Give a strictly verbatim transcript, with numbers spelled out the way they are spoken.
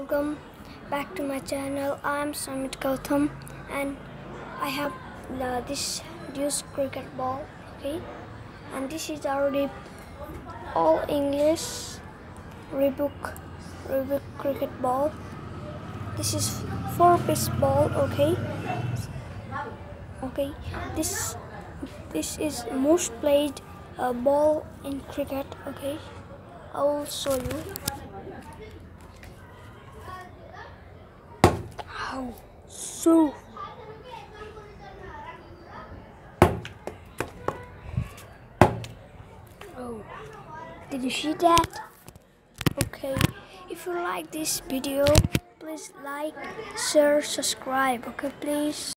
welcome back to my channel. I'm Samit Gautam and I have uh, this Deuce cricket ball, okay, and this is already all English Reebok Reebok cricket ball. This is four piece ball, okay. Okay, this this is most played uh, ball in cricket, okay. I'll show you. How so? Oh, did you see that? Okay, if you like this video, please like, share, subscribe. Okay, please.